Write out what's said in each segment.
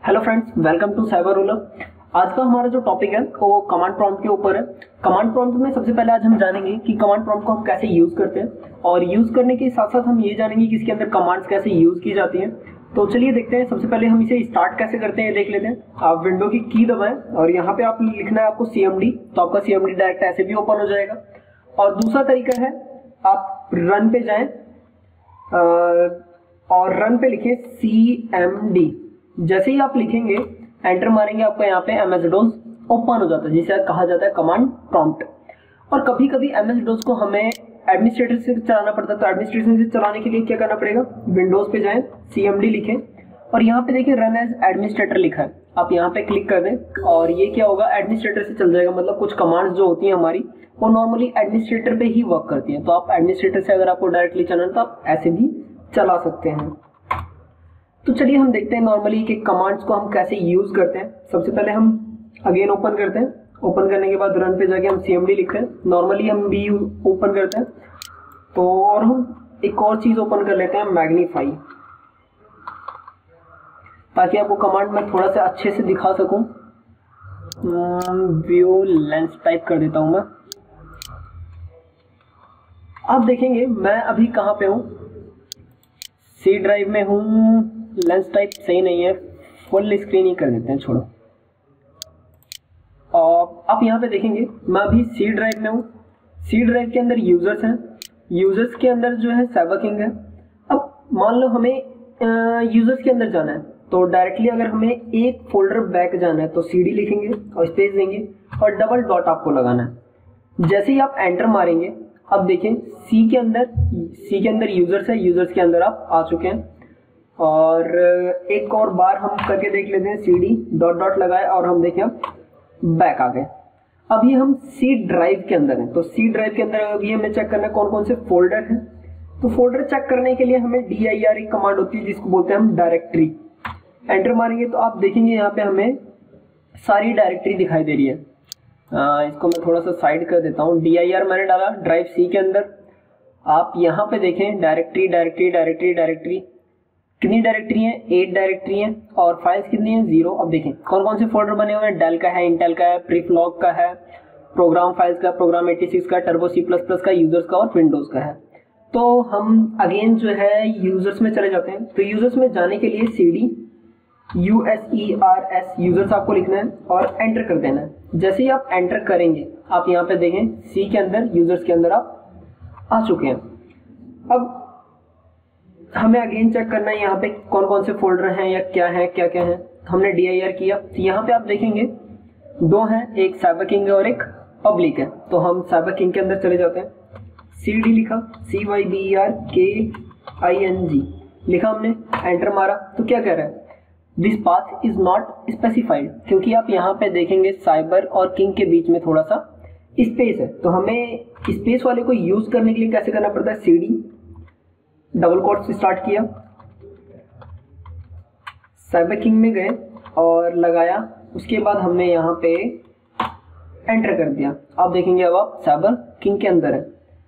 Hello friends, welcome to cyber ruler. आज का हमारा जो टॉपिक है वो कमांड प्रॉम्प्ट के ऊपर है। कमांड प्रॉम्प्ट में सबसे पहले आज हम जानेंगे कि कमांड प्रॉम्प्ट को हम कैसे यूज करते हैं और यूज करने के साथ साथ हम ये जानेंगे कि इसके अंदर कमांड्स कैसे यूज की जाती हैं। तो चलिए देखते हैं। सबसे पहले हम इसे स्टार्ट कैसे करते हैं देख लेते हैं। आप विंडो की की दबाएं और यहाँ पे आप लिखना है आपको CMD, तो आपका CMD डायरेक्ट ऐसे भी ओपन हो जाएगा। और दूसरा तरीका है आप रन पे जाएं और रन पे लिखें CMD। जैसे ही आप लिखेंगे एंटर मारेंगे, आपका यहाँ पे MS-DOS ओपन हो जाता है, जिसे कहा जाता है कमांड प्रॉम्प्ट। और कभी कभी MS-DOS को हमें एडमिनिस्ट्रेटर से चलाना पड़ता है, तो एडमिनिस्ट्रेशन से चलाने के लिए क्या करना पड़ेगा, विंडोज पे जाएं, CMD लिखें और यहाँ पे देखिए रन एज एडमिनिस्ट्रेटर लिखा है, आप यहाँ पे क्लिक कर दें और ये क्या होगा, एडमिनिस्ट्रेटर से चल जाएगा। मतलब कुछ कमांड्स जो होती हैं हमारी वो नॉर्मली एडमिनिस्ट्रेटर पे ही वर्क करती हैं। तो आप एडमिनिस्ट्रेटर से अगर आपको डायरेक्टली चलाना है तो आप ऐसे भी चला सकते हैं। तो चलिए हम देखते हैं नॉर्मली कि कमांड्स को हम कैसे यूज करते हैं। सबसे पहले हम अगेन ओपन करते हैं। ओपन करने के बाद रन पे जाके हम CMD लिखते हैं। नॉर्मली हम भी ओपन करते हैं। तो और हम एक और चीज ओपन कर लेते हैं, मैग्नीफाई, ताकि आपको कमांड में थोड़ा सा अच्छे से दिखा सकूं। व्यू लेंस टाइप कर देता हूं मैं। आप देखेंगे मैं अभी कहाँ पे हूँ, C ड्राइव में हूँ। लेंस टाइप सही नहीं है, फुल स्क्रीन ही कर देते हैं, छोड़ो। और आप यहाँ पे देखेंगे मैं अभी C ड्राइव में हूँ। C ड्राइव के अंदर यूजर्स हैं, यूजर्स के अंदर जो है साइबर किंग है। अब मान लो हमें यूजर्स के अंदर जाना है, तो डायरेक्टली अगर हमें एक फोल्डर बैक जाना है तो CD लिखेंगे और स्पेस देंगे और डबल डॉट आपको लगाना है। जैसे ही आप एंटर मारेंगे, अब देखें C के अंदर यूजर्स है, यूजर्स के अंदर आप आ चुके हैं। और एक और बार हम करके देख लेते हैं, CD डॉट डॉट लगाए और हम देखें अब बैक आ गए। अभी हम C ड्राइव के अंदर हैं, तो C ड्राइव के अंदर अभी हमें चेक करना है कौन कौन से फोल्डर हैं। तो फोल्डर चेक करने के लिए हमें dir एक कमांड होती है जिसको बोलते हैं हम डायरेक्टरी। एंटर मारेंगे तो आप देखेंगे यहाँ पे हमें सारी डायरेक्टरी दिखाई दे रही है। इसको मैं थोड़ा सा साइड कर देता हूँ। dir मैंने डाला ड्राइव C के अंदर। आप यहाँ पे देखें डायरेक्टरी डायरेक्टरी डायरेक्टरी डायरेक्टरी, कितनी डायरेक्टरी हैं, 8 डायरेक्टरी हैं। और फाइल्स कितनी हैं, 0। अब देखें कौन कौन से फोल्डर बने हुए हैं, डेल का है, इंटेल का है, प्रीफ्लॉग का है, प्रोग्राम फाइल्स का, प्रोग्राम 86 का, टर्बो C++ का, यूजर्स का और विंडोज का है। तो हम अगेन जो है यूजर्स में चले जाते हैं। तो यूजर्स में जाने के लिए CD USERS यूजर्स आपको लिखना है और एंटर कर देना है। जैसे ही आप एंटर करेंगे, आप यहाँ पे देखें C के अंदर यूजर्स के अंदर आप आ चुके हैं। अब हमें अगेन चेक करना है यहाँ पे कौन कौन से फोल्डर हैं या क्या है क्या क्या है। हमने dir किया, तो यहाँ पे आप देखेंगे 2 हैं, एक साइबर किंग है और एक पब्लिक है। तो हम साइबर किंग के अंदर चले जाते हैं। CD लिखा, CYBERKING लिखा हमने, एंटर मारा तो क्या कह रहा है, this path is not specified, क्योंकि आप यहाँ पे देखेंगे साइबर और किंग के बीच में थोड़ा सा स्पेस है। तो हमें स्पेस वाले को यूज करने के लिए कैसे करना पड़ता है, CD डबल कोट से स्टार्ट किया, साइबर किंग में गए और लगाया। उसके बाद हमने यहाँ पे एंटर कर दिया। आप देखेंगे अब आप साइबर किंग के अंदर है।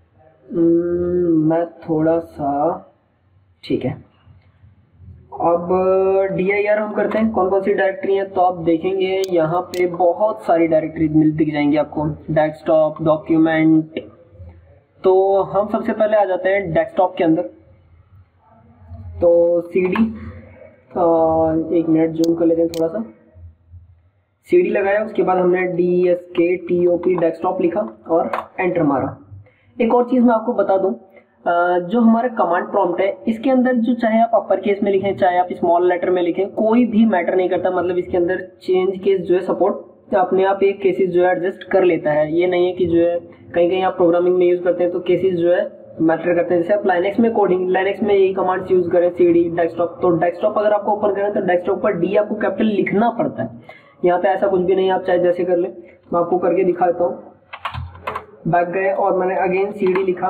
मैं थोड़ा सा ठीक है। अब dir हम करते हैं कौन कौन सी डायरेक्टरी है। तो आप देखेंगे यहाँ पे बहुत सारी डायरेक्टरी दिख जाएंगी आपको, डेस्कटॉप, डॉक्यूमेंट। तो हम सबसे पहले आ जाते हैं डेस्कटॉप के अंदर। तो CD एक मिनट जूम कर लेते हैं थोड़ा सा। CD लगाया, उसके बाद हमने DESKTOP डेस्कटॉप लिखा और एंटर मारा। एक और चीज़ मैं आपको बता दूं, जो हमारा कमांड प्रॉम्प्ट है इसके अंदर जो चाहे आप अपर केस में लिखें चाहे आप स्मॉल लेटर में लिखें, कोई भी मैटर नहीं करता। मतलब इसके अंदर चेंज केस जो है सपोर्ट अपने आप एक केसेस जो है एडजस्ट कर लेता है। ये नहीं है कि जो है कहीं कहीं आप प्रोग्रामिंग में यूज करते हैं तो केसेस जो है मैटर करते हैं। जैसे आप लाइनेक्स में कोडिंग, लाइनेक्स में यही कमांड्स यूज करें, CD डेस्कटॉप। तो डेस्कटॉप अगर आपको ओपन करें तो डेस्कटॉप पर D आपको कैपिटल लिखना पड़ता है। यहाँ पे ऐसा कुछ भी नहीं, आप चाहे जैसे कर ले। मैं आपको करके दिखाता हूँ। बैक गए और मैंने अगेन CD लिखा।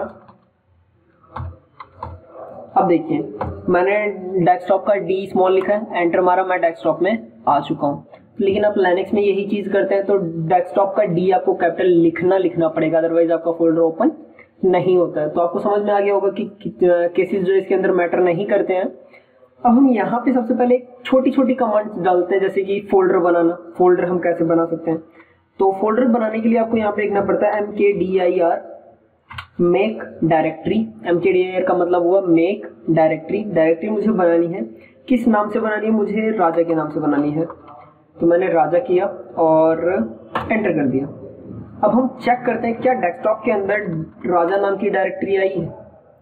अब देखिए मैंने डेस्कटॉप का D स्मॉल लिखा है, एंटर मारा, मैं डेस्कटॉप में आ चुका हूँ। लेकिन आप लाइनेक्स में यही चीज करते हैं तो डेस्कटॉप का D आपको कैपिटल लिखना पड़ेगा, अदरवाइज आपका फोल्डर ओपन नहीं होता है। तो आपको समझ में आ गया होगा कि केसेस जो इसके अंदर मैटर नहीं करते हैं। अब हम यहाँ पे सबसे पहले छोटी छोटी कमांड्स डालते हैं, जैसे कि फोल्डर बनाना। फोल्डर हम कैसे बना सकते हैं, तो फोल्डर बनाने के लिए आपको यहाँ पे लिखना पड़ता है mkdir मेक डायरेक्टरी। mkdir का मतलब हुआ मेक डायरेक्टरी। डायरेक्टरी मुझे बनानी है, किस नाम से बनानी है, मुझे राजा के नाम से बनानी है। तो मैंने राजा किया और एंटर कर दिया। अब हम चेक करते हैं क्या डेस्कटॉप के अंदर राजा नाम की डायरेक्टरी आई है।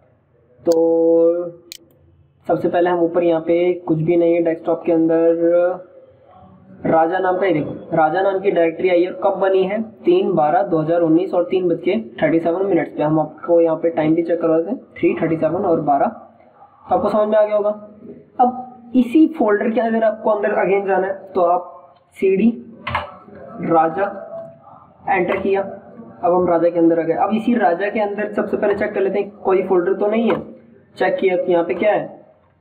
तो सबसे पहले हम ऊपर यहाँ पे कुछ भी नहीं है डेस्कटॉप के अंदर, राजा नाम का ही देखो, राजा नाम की डायरेक्टरी आई है। और कब बनी है, 3/12/2019 और 3:37 पे। हम आपको यहाँ पे टाइम भी चेक करवाते हैं, 3:37 और 12। तो आपको समझ में आ गया होगा। अब इसी फोल्डर के अगर आपको अंदर अगेन जाना है तो आप CD राजा एंटर किया। अब हम राजा के अंदर आ गए। अब इसी राजा के अंदर सबसे पहले चेक कर लेते हैं कोई फोल्डर तो नहीं है। चेक किया तो यहाँ पे क्या है,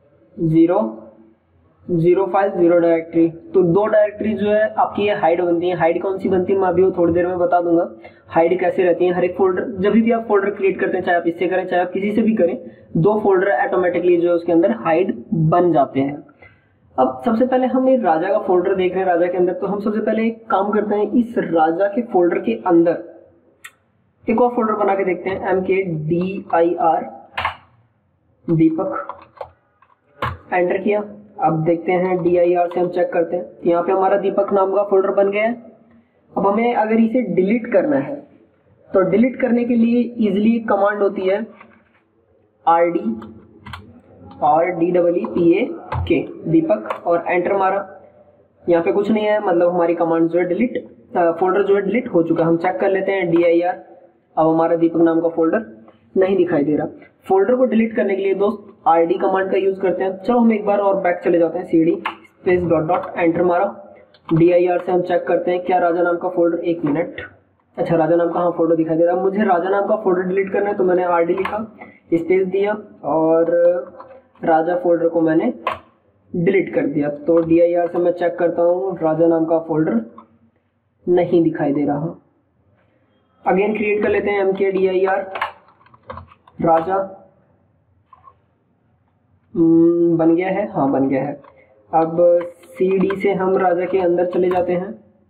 0 फाइल 0 डायरेक्टरी। तो 2 डायरेक्टरी जो है आपकी ये हाइड बनती है। हाइड कौन सी बनती है मैं अभी थोड़ी देर में बता दूंगा। हाइड कैसे रहती है, हर एक फोल्डर जब भी आप फोल्डर क्रिएट करते हैं, चाहे आप इससे करें चाहे आप किसी से भी करें, 2 फोल्डर ऑटोमेटिकली जो है उसके अंदर हाइड बन जाते हैं। अब सबसे पहले हम ये राजा का फोल्डर देख रहे हैं राजा के अंदर। तो हम सबसे पहले एक काम करते हैं, इस राजा के फोल्डर के अंदर एक और फोल्डर बना के देखते हैं, mkdir दीपक एंटर किया। अब देखते हैं dir से हम चेक करते हैं, यहाँ पे हमारा दीपक नाम का फोल्डर बन गया है। अब हमें अगर इसे डिलीट करना है तो डिलीट करने के लिए इजीली कमांड होती है RDEEPAK दीपक और एंटर मारा। यहाँ पे कुछ नहीं है, मतलब हमारी कमांड जो है डिलीट, फोल्डर जो है डिलीट हो चुका है। हम चेक कर लेते हैं dir। अब हमारा दीपक नाम का फोल्डर नहीं दिखाई दे रहा। फोल्डर को डिलीट करने के लिए दोस्त RD कमांड का यूज करते हैं। चलो हम एक बार और बैक चले जाते हैं, CD स्पेस डॉट एंटर मारा। dir से हम चेक करते हैं क्या राजा नाम का फोल्डर, 1 मिनट। अच्छा राजा नाम का हाँ फोल्डर दिखाई दे रहा है। मुझे राजा नाम का फोल्डर डिलीट करना है तो मैंने RD लिखा, स्पेस दिया और राजा फोल्डर को मैंने डिलीट कर दिया। तो dir से मैं चेक करता हूँ राजा नाम का फोल्डर नहीं दिखाई दे रहा। अगेन क्रिएट कर लेते हैं mkdir राजा। बन गया है, हाँ बन गया है। अब CD से हम राजा के अंदर चले जाते हैं,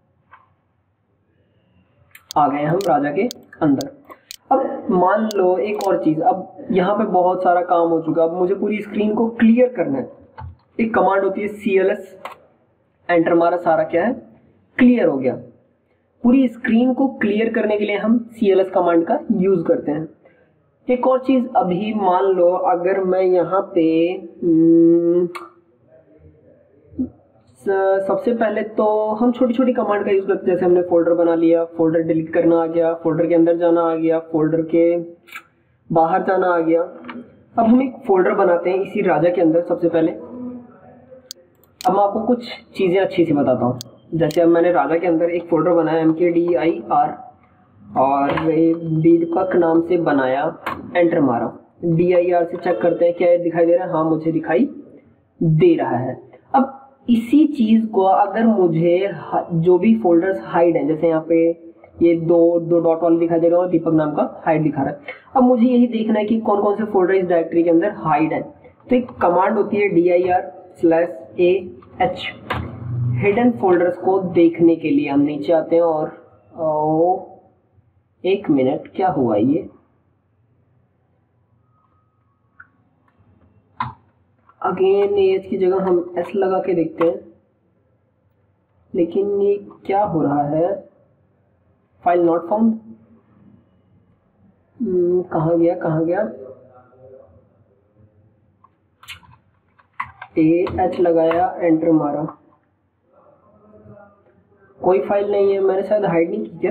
आ गए हम राजा के अंदर। अब मान लो एक और चीज, अब यहाँ पे बहुत सारा काम हो चुका। अब मुझे पूरी स्क्रीन को क्लियर करना है। एक कमांड होती है CLS एंटर मारा, सारा क्या है क्लियर हो गया। पूरी स्क्रीन को क्लियर करने के लिए हम CLS कमांड का यूज करते हैं। एक और चीज, अभी मान लो अगर मैं यहाँ पे सबसे पहले तो हम छोटी छोटी कमांड का यूज करते हैं। जैसे हमने फोल्डर बना लिया, फोल्डर डिलीट करना आ गया, फोल्डर के अंदर जाना आ गया, फोल्डर के बाहर जाना आ गया। अब हम एक फोल्डर बनाते हैं इसी राजा के अंदर सबसे पहले। अब मैं आपको कुछ चीजें अच्छी सी बताता हूँ। जैसे अब मैंने राजा के अंदर एक फोल्डर बनाया mkdir और दीपक नाम से बनाया, एंटर मारा। dir से चेक करते हैं क्या दिखाई दे रहा है, हाँ मुझे दिखाई दे रहा है। अब इसी चीज को अगर मुझे जो भी फोल्डर्स हाइड हैं, जैसे यहाँ पे ये दो डॉट वाले दिखाई दे रहा है और दीपक नाम का हाइड दिखा रहा है। अब मुझे यही देखना है कि कौन कौन से फोल्डर इस डायरेक्टरी के अंदर हाइड है। तो एक कमांड होती है dir/ah हिडन फोल्डर्स को देखने के लिए हम नीचे आते हैं और 1 मिनट क्या हुआ ये, अगेन एच की जगह हम एस लगा के देखते हैं, लेकिन ये क्या हो रहा है, फाइल नॉट फाउंड। कहाँ गया एच लगाया, एंटर मारा, कोई फाइल नहीं है। मैंने शायद हाइड नहीं की क्या,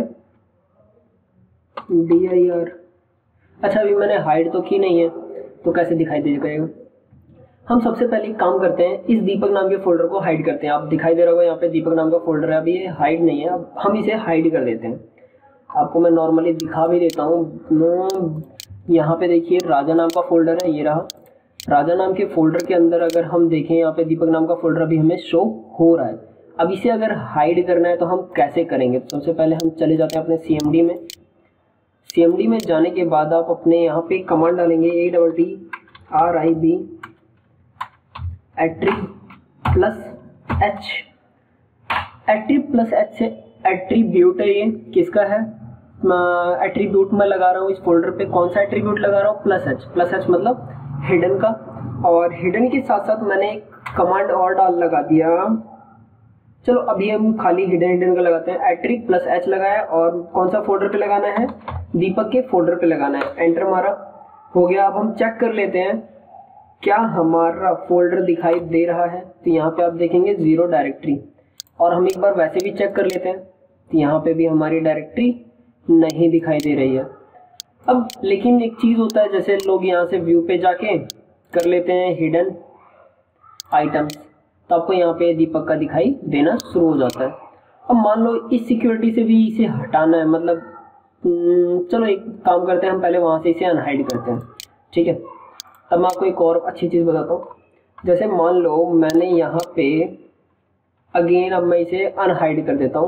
dir। अच्छा अभी मैंने हाइड तो की नहीं है तो कैसे दिखाई दे जाएगा। हम सबसे पहले काम करते हैं, इस दीपक नाम के फोल्डर को हाइड करते हैं। आप दिखाई दे रहा होगा यहाँ पे दीपक नाम का फोल्डर है, अभी ये हाइड नहीं है। अब हम इसे हाइड कर देते हैं। आपको मैं नॉर्मली दिखा भी देता हूँ। यहाँ पे देखिए राजा नाम का फोल्डर है, ये रहा। राजा नाम के फोल्डर के अंदर अगर हम देखें, यहाँ पे दीपक नाम का फोल्डर अभी हमें शो हो रहा है। अब इसे अगर हाइड करना है तो हम कैसे करेंगे। तो सबसे पहले हम चले जाते हैं अपने CMD में। CMD में जाने के बाद आप अपने यहाँ पे कमांड डालेंगे ADDRIB plus h, plus h से एट्रीब्यूट है, ये किसका है, एट्रीब्यूट में लगा रहा हूँ इस फोल्डर पे, कौन सा एट्रीब्यूट लगा रहा हूँ, प्लस एच मतलब हिडन का। और हिडन के साथ साथ मैंने एक कमांड और लगा दिया, चलो अभी हम खाली हिडन का लगाते हैं। एट्री प्लस एच लगाया और कौन सा फोल्डर पे लगाना है, दीपक के फोल्डर पे लगाना है, एंटर मारा, हो गया। अब हम चेक कर लेते हैं क्या हमारा फोल्डर दिखाई दे रहा है, तो यहाँ पे आप देखेंगे 0 डायरेक्टरी। और हम एक बार वैसे भी चेक कर लेते हैं, तो यहाँ पे भी हमारी डायरेक्टरी नहीं दिखाई दे रही है। अब लेकिन एक चीज़ होता है, जैसे लोग यहाँ से व्यू पे जाके कर लेते हैं हिडन आइटम्स, तो आपको यहाँ पे दीपक का दिखाई देना शुरू हो जाता है। अब मान लो इस सिक्योरिटी से भी इसे हटाना है, मतलब चलो एक काम करते हैं, हम पहले वहाँ से इसे अनहाइड करते हैं, ठीक है। अब मैं आपको एक और अच्छी चीज़ बताता हूँ, जैसे मान लो मैंने यहाँ पे अगेन, अब मैं इसे अनहाइड कर देता हूँ,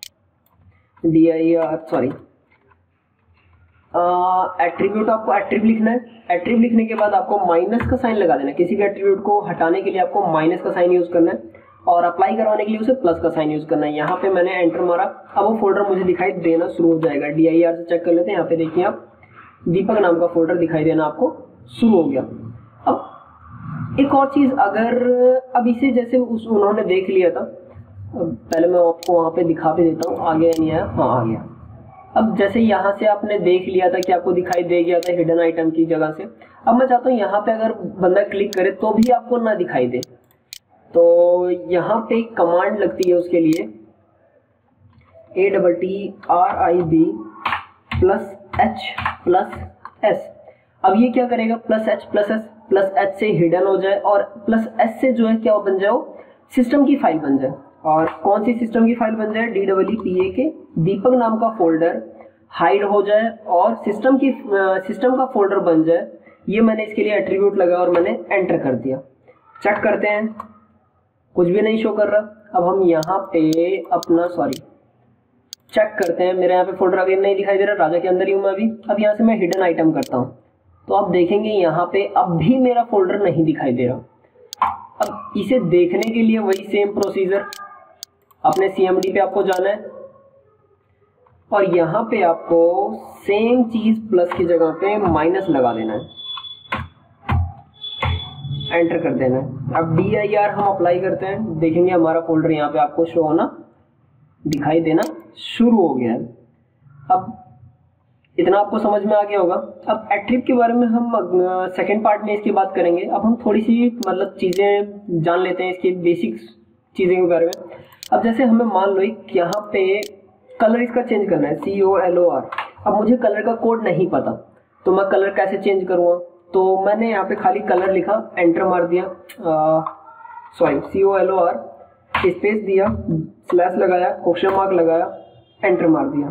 एट्रीब्यूट, आपको एट्रीब्यूट लिखना है। एट्रीब्यूट लिखने के बाद आपको माइनस का साइन लगा देना है, किसी भी एट्रीब्यूट को हटाने के लिए आपको माइनस का साइन यूज करना है, और अप्लाई करवाने के लिए उसे प्लस का साइन यूज करना है। यहाँ पे मैंने एंटर मारा, अब वो फोल्डर मुझे दिखाई देना शुरू हो जाएगा। DIR से चेक कर लेते हैं, यहाँ पे देखिए आप, दीपक नाम का फोल्डर दिखाई देना आपको शुरू हो गया। अब एक और चीज, अगर अब इसे जैसे उन्होंने देख लिया था, पहले मैं आपको वहाँ पे दिखा भी देता हूँ, आ गया नहीं आया, हाँ आ गया। अब जैसे यहाँ से आपने देख लिया था कि आपको दिखाई दे गया था हिडन आइटम की जगह से, अब मैं चाहता हूँ यहाँ पे अगर बंदा क्लिक करे तो भी आपको ना दिखाई दे, तो यहाँ पे कमांड लगती है उसके लिए, ATTRIB plus H plus S। अब ये क्या करेगा, प्लस एच से हिडन हो जाए, और प्लस एस से जो है क्या बन जाए, सिस्टम की फाइल बन जाए। और कौन सी सिस्टम की फाइल बन जाए, DEEPA के दीपक नाम का फोल्डर हाइड हो जाए और सिस्टम का फोल्डर बन जाए। ये मैंने इसके लिए एट्रीब्यूट लगाया और मैंने एंटर कर दिया। चेक करते हैं, कुछ भी नहीं शो कर रहा। अब हम यहाँ पे अपना चेक करते हैं, मेरे यहाँ पे फोल्डर अगेन नहीं दिखाई दे रहा, राजा के अंदर ही हूँ मैं अभी। अब यहाँ से मैं हिडन आइटम करता हूँ, तो आप देखेंगे यहाँ पे अब भी मेरा फोल्डर नहीं दिखाई दे रहा। अब इसे देखने के लिए वही सेम प्रोसीजर, अपने CMD पे आपको जाना है और यहाँ पे आपको सेम चीज प्लस की जगह पे माइनस लगा देना है, एंटर कर देना है। अब DIR हम अप्लाई करते हैं, देखेंगे हमारा फोल्डर यहाँ पे आपको शो होना, दिखाई देना शुरू हो गया है। अब इतना आपको समझ में आ गया होगा। अब एट्रिब्यूट के बारे में हम सेकंड पार्ट में इसकी बात करेंगे। अब हम थोड़ी सी मतलब चीज़ें जान लेते हैं इसकी बेसिक चीज़ें के बारे में। अब जैसे हमें मान लो कि यहाँ पे कलर इसका चेंज करना है, COLOR। अब मुझे कलर का कोड नहीं पता, तो मैं कलर कैसे चेंज करूँगा, तो मैंने यहाँ पे खाली कलर लिखा, एंटर मार दिया, COLOR स्पेस दिया, स्लैश लगाया, क्वेश्चन मार्क लगाया, एंटर मार दिया,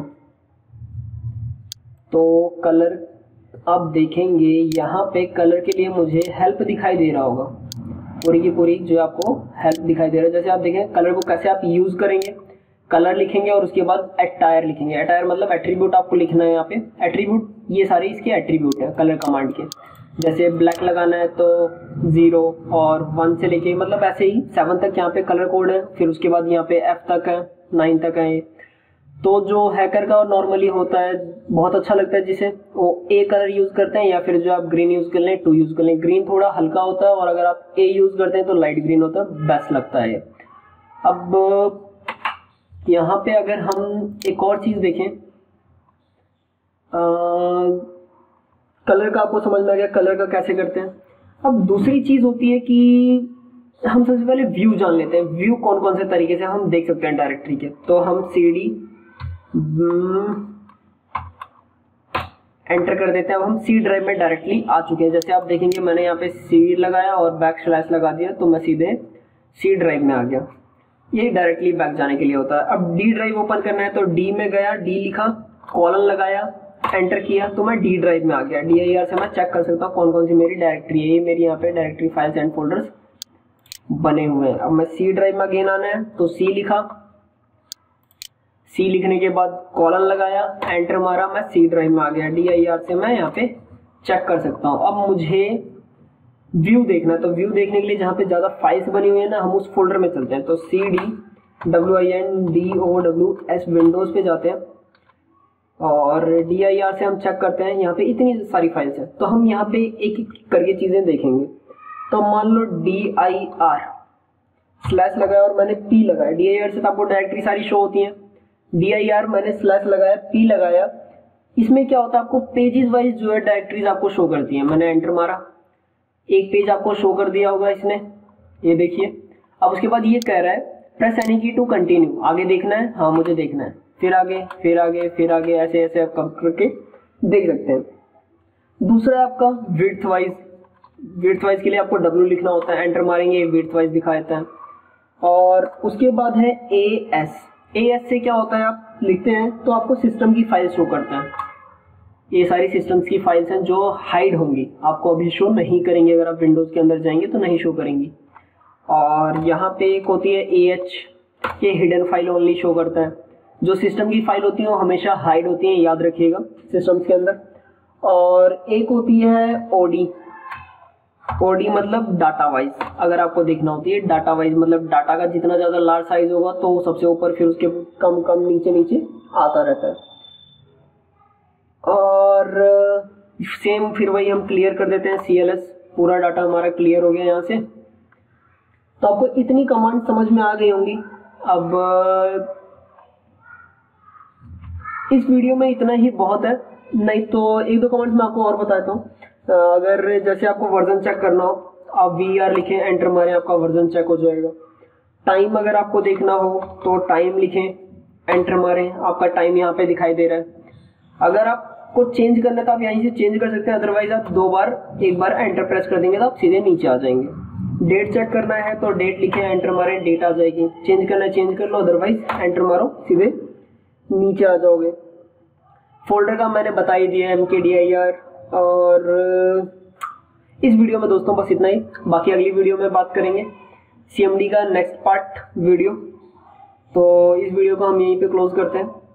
तो कलर आप देखेंगे यहाँ पे कलर के लिए मुझे हेल्प दिखाई दे रहा होगा, पूरी की पूरी जो आपको हेल्प दिखाई दे रहा है। जैसे आप देखें कलर को कैसे आप यूज करेंगे, कलर लिखेंगे और उसके बाद अटायर लिखेंगे। अटायर मतलब एट्रीब्यूट आपको लिखना है यहाँ पे, एट्रीब्यूट ये सारे इसके एट्रीब्यूट है कलर कमांड के। जैसे ब्लैक लगाना है तो 0 और 1 से लेके मतलब ऐसे ही 7 तक यहाँ पे कलर कोड है, फिर उसके बाद यहाँ पे F तक है, 9 तक है। तो जो हैकर का नॉर्मली होता है बहुत अच्छा लगता है जिसे वो A कलर यूज करते हैं, या फिर जो आप ग्रीन यूज कर लें, 2 यूज कर लें। ग्रीन थोड़ा हल्का होता है और अगर आप A यूज करते हैं तो लाइट ग्रीन होता है, बेस्ट लगता है। अब यहाँ पे अगर हम एक और चीज देखें, कलर का आपको समझ में आ गया कलर का कैसे करते हैं। अब दूसरी चीज होती है कि हम सबसे पहले व्यू जान लेते हैं। व्यू कौन कौन से तरीके से हम देख सकते हैं डायरेक्टरी के, तो हम CD एंटर कर देते हैं। अब हम C ड्राइव में डायरेक्टली आ चुके हैं। जैसे आप देखेंगे मैंने यहाँ पे C लगाया और बैक स्लैश लगा दिया, तो मैं सीधे C ड्राइव में आ गया। ये डायरेक्टली बैक जाने के लिए होता है। अब D ड्राइव ओपन करना है तो D में गया, D लिखा, कॉलन लगाया, एंटर किया, तो मैं D ड्राइव में आ गया। DIR से मैं चेक कर सकता हूँ कौन कौन सी मेरी डायरेक्टरी है। ये मेरी यहाँ पे डायरेक्टरी फाइल्स एंड फोल्डर्स बने हुए हैं। अब मैं C ड्राइव में अगेन आना है तो C लिखा, C लिखने के बाद कॉलन लगाया, एंटर मारा, मैं C ड्राइव में आ गया। DIR से मैं यहाँ पे चेक कर सकता हूँ। अब मुझे व्यू देखना है तो व्यू देखने के लिए जहाँ पे ज़्यादा फाइल्स बनी हुई है ना, हम उस फोल्डर में चलते हैं। तो CDWINDOWS विंडोज़ पे जाते हैं और DIR से हम चेक करते हैं। यहाँ पे इतनी सारी फाइल्स हैं तो हम यहाँ पे एक एक करके चीज़ें देखेंगे। तो मान लो DIR स्लैश लगाया और मैंने P लगाया। DIR से तो आपको डायरेक्टरी सारी शो होती हैं। DIR मैंने स्लैश लगाया, P लगाया। इसमें क्या होता है, आपको पेजेस वाइज जो है डायरेक्टरीज आपको शो करती हैं। मैंने एंटर मारा, एक पेज आपको शो कर दिया होगा इसने, ये देखिए। अब उसके बाद ये कह रहा है press any key to continue. आगे देखना है, हाँ मुझे देखना है, फिर आगे फिर आगे फिर आगे, ऐसे ऐसे आप करके देख सकते हैं। दूसरा है आपका विड्थ वाइज। विड्थ वाइज के लिए आपको W लिखना होता है, एंटर मारेंगे विड्थ वाइज दिखा देता है। और उसके बाद है AS। AS से क्या होता है, आप लिखते हैं तो आपको सिस्टम की फाइल शो करता है। ये सारी सिस्टम्स की फाइल्स हैं जो हाइड होंगी, आपको अभी शो नहीं करेंगे। अगर आप विंडोज़ के अंदर जाएंगे तो नहीं शो करेंगी। और यहाँ पे एक होती है AH, ये हिडन फाइल ओनली शो करता है। जो सिस्टम की फाइल होती है वो हमेशा हाइड होती है, याद रखिएगा सिस्टम्स के अंदर। और एक होती है OD मतलब डाटा वाइज। अगर आपको देखना होती है डाटा वाइज, मतलब डाटा का जितना ज़्यादा लार्ज साइज होगा तो वो सबसे ऊपर, फिर उसके कम कम नीचे नीचे आता रहता है। और सेम फिर वही हम क्लियर कर देते हैं CLS। पूरा डाटा हमारा क्लियर हो गया यहाँ से। तो आपको इतनी कमांड समझ में आ गई होंगी। अब इस वीडियो में इतना ही बहुत है, नहीं तो एक दो कमेंट्स मैं आपको और बताता हूँ। अगर जैसे आपको वर्जन चेक करना हो, आप VAR लिखें, एंटर मारें, आपका वर्जन चेक हो जाएगा। टाइम अगर आपको देखना हो तो टाइम लिखें, एंटर मारें, आपका टाइम यहाँ पे दिखाई दे रहा है। अगर आपको चेंज करना है तो आप यहीं से चेंज कर सकते हैं, अदरवाइज आप एक बार एंटर प्रेस कर देंगे तो आप सीधे नीचे आ जाएंगे। डेट चेक करना है तो डेट लिखें, एंटर मारें, डेट आ जाएगी। चेंज करना है चेंज कर लो, अदरवाइज एंटर मारो, सीधे नीचे आ जाओगे। फोल्डर का मैंने बता ही दिया MKDIR। और इस वीडियो में दोस्तों बस इतना ही। बाकी अगली वीडियो में बात करेंगे CMD का नेक्स्ट पार्ट वीडियो। तो इस वीडियो को हम यहीं पे क्लोज करते हैं।